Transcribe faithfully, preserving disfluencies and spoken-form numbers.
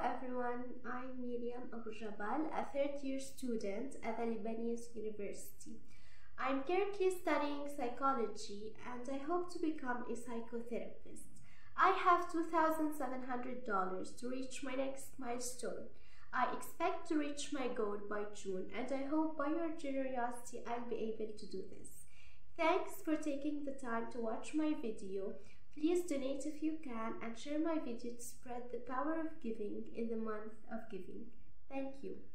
everyone, I'm Myriam Aboujabal, a third year student at the Lebanese University. I'm currently studying psychology and I hope to become a psychotherapist. I have two thousand seven hundred dollars to reach my next milestone. I expect to reach my goal by June and I hope by your generosity I'll be able to do this. Thanks for taking the time to watch my video. Please donate if you can and share my video to spread the power of giving in the month of giving. Thank you.